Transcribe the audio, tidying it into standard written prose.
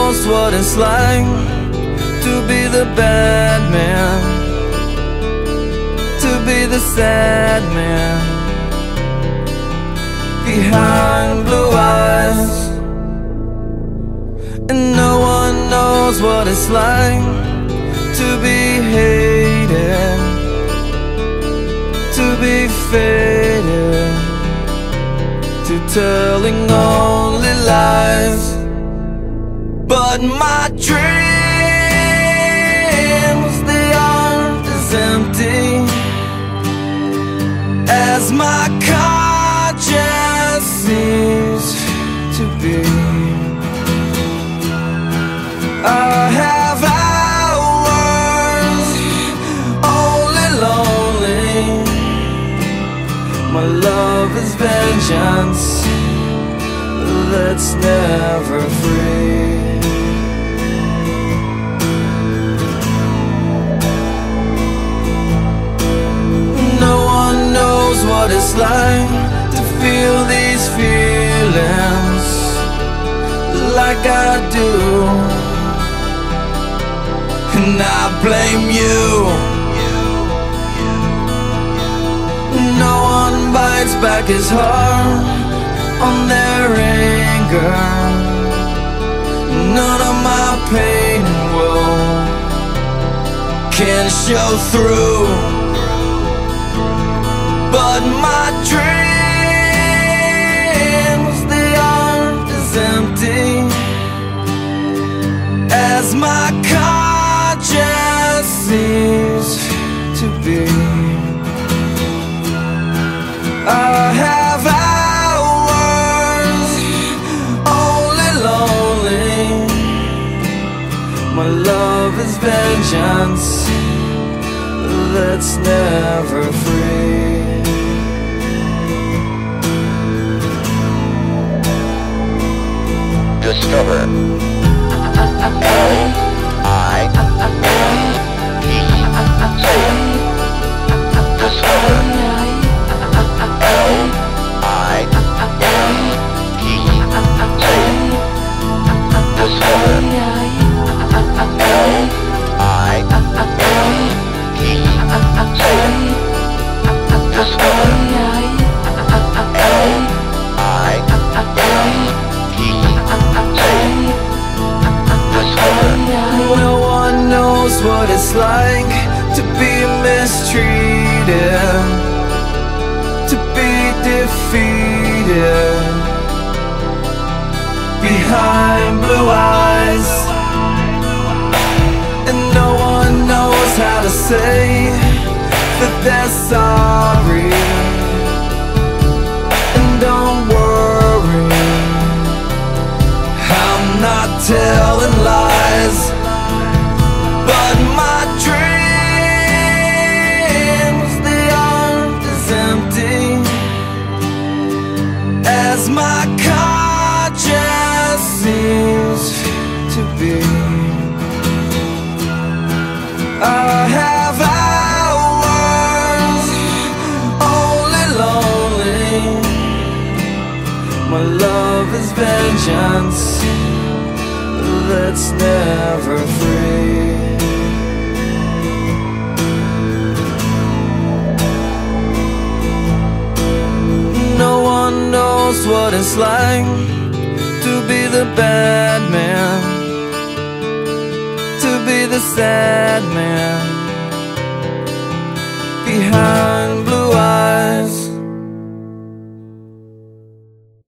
knows what it's like to be the bad man, to be the sad man behind blue eyes. And no one knows what it's like to be hated, to be faded, to telling only lies. But my dreams, they aren't as empty as my conscience seems to be. I have hours only lonely. My love is vengeance that's never free. No one knows what it's like to feel these feelings like I do. And I blame you. No one bites back his heart on their anger. None of my pain and woe can show through. But my dreams, they aren't as empty as my conscience seems to be. I have hours only lonely. My love is vengeance that's never free. Discover L-I-M-P. Discover L-I-M-P. Discover L-I-M-P. Discover No one knows what it's like to be mistreated, to be defeated behind blue eyes. And no one knows how to say that they're sorry. And don't worry, I'm not telling lies. But my dreams, they aren't as empty as my conscience seems to be. I have hours only lonely. My love is vengeance that's never free. No one knows what it's like to be the bad man, to be the sad man